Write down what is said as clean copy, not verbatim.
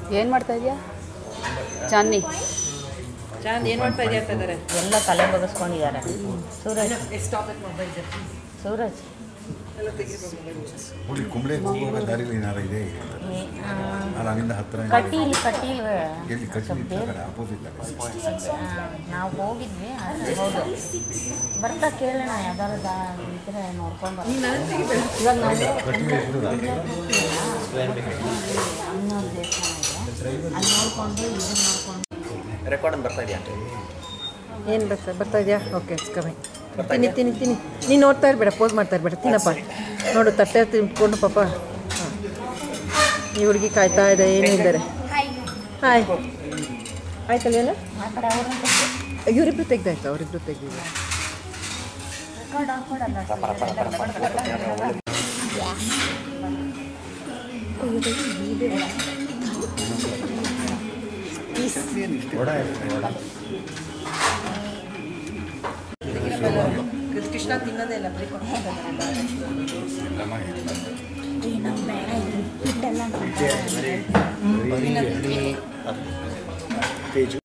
ಏನು ಮಾಡ್ತಾ ಇದೆಯಾ ಚಾಂದಿ? ಚಾಂದ್ ಏನು ಮಾಡ್ತಾ ಇದೆಯಾ ಅಂತ ಇದ್ದಾರೆ. ಎಲ್ಲ ತಲೆ ಬಗ್ಗಿಸ್ಕೊಂಡಿದ್ದಾರೆ. ಸೂರಜ್ ಸೂರಜ್ ಕುಂಬಳೆ ದಾರಿಲಿ ಏನಾರು ಇದೆ ಅಲ್ಲಿಂದ ಹತ್ತಿರ ಕಟೀಲ್ ಎಲ್ಲಿ ಕಟೀಲ್ ಅಪೋಸಿಟ್ ನಾವು ಹೋಗಿದ್ವಿ. ಹೌದು, ಬರ್ತಾ ಕೇಳೋಣ ಯಾವ್ದಾರು ಇದ್ರೆ ನೋಡ್ಕೊಂಡು ಇವಾಗ ನಾವು ಇನ್ನೊಂದು ದೇವಸ್ಥಾನ ಇದೆ, ಅಲ್ಲಿ ನೋಡ್ಕೊಂಡು ಇದನ್ನ ನೋಡ್ಕೊಂಡು. ರೆಕಾರ್ಡ್ ಬರ್ತಾ ಇದೆಯಾ? ಏನು ಬರ್ತಾ ಇದೆಯಾ? ಓಕೆ, ಕಮ್ಮಿ ತಿನ್ನಿ. ನೀನು ನೋಡ್ತಾ ಇರಬೇಡ, ಪೋಸ್ ಮಾಡ್ತಾ ಇರಬೇಡ, ತಿನ್ನಪ್ಪ. ನೋಡು ತಟ್ಟೆ ತಿನ್ಕೊಂಡು ಪಾಪ. ಹಾಂ, ಈ ಹುಡುಗಿ ಕಾಯ್ತಾ ಇದೆ, ಏನೂ ಇದ್ದಾರೆ. ಹಾಯ್, ಆಯ್ತಲ್ಲ ಏನು? ಇವರಿಬ್ರು ತೆಗ್ದಾಯ್ತು, ಅವರಿಬ್ರು ತೆಗ್ದಿದ್ದಾರೆ. ಕೃಷ್ಣ ತಿನ್ನೋದೇ ಇಲ್ಲ, ಬರೀ ಎಲ್ಲ